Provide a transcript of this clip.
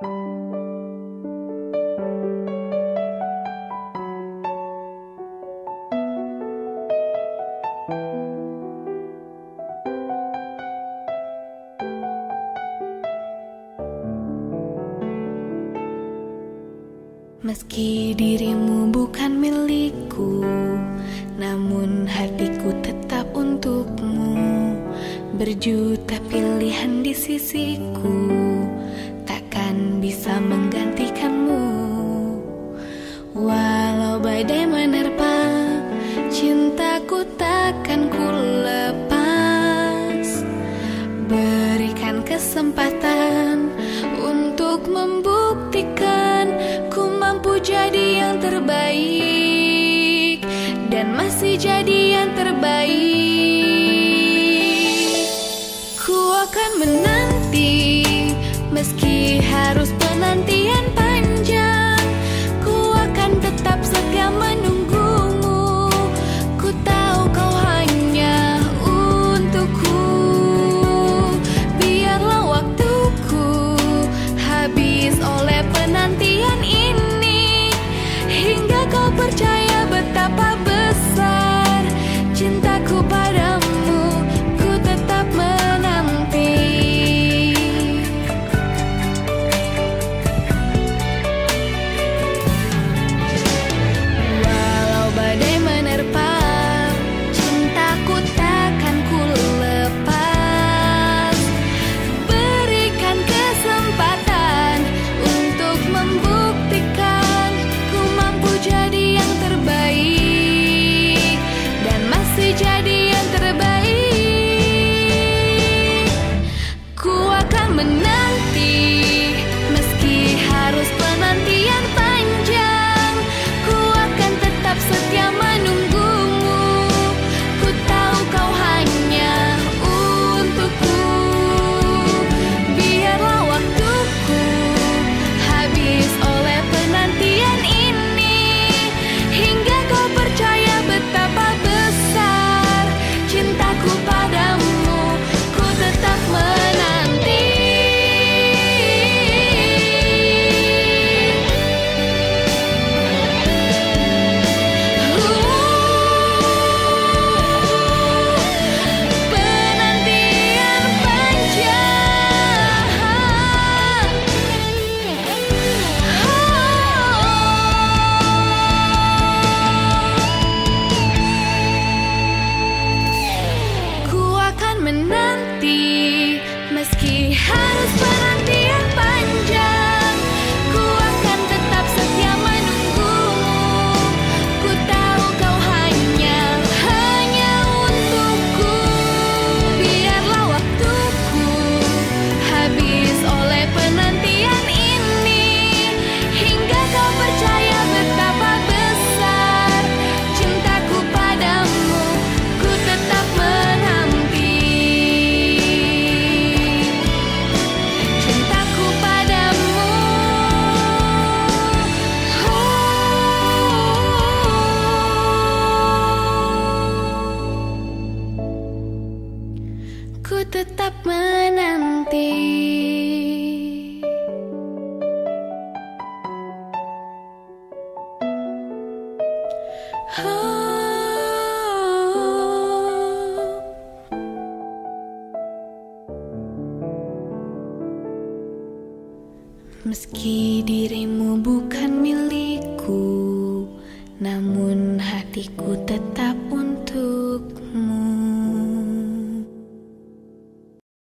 Meski dirimu bukan milikku, namun hatiku tetap untukmu. Berjuta pilihan di sisiku, takkan bisa menggantikanmu. Walau badai menerpa, cintaku takkan ku lepas. Berikan kesempatan untuk membuktikan ku mampu jadi yang terbaik dan masih jadi yang terbaik. Ku akan menanti meski harus penantian panjang. Ku akan tetap setia menunggumu. Ku tahu kau hanya untukku. Biarlah waktuku habis oleh penantian ini, hingga kau percaya betapa besar cintaku padamu. Ku tetap menanti. Walau badai menerpa, cintaku takkan ku lepas. Berikan kesempatan untuk membuktikan ku mampu jadi yang terbaik dan masih jadi yang terbaik. Ku akan menanti meski harus penantian panjang. Ku akan tetap setia menunggumu. Ku tahu kau hanya untukku. Biarlah waktuku habis oleh penantian ini, hingga kau percaya betapa besar cintaku padamu. Ku tetap menanti. Penantian panjang. Ku akan menanti meski harus penantian panjang. Ku akan tetap setia menunggumu. Ku tahu kau hanya untukku. Biarlah waktuku habis oleh penantian ini, hingga kau percaya betapa besar cintaku padamu. Ku tetap menanti. Cintaku padamu. Ku tetap menanti. Meski dirimu bukan milikku, namun hatiku tetap untukmu.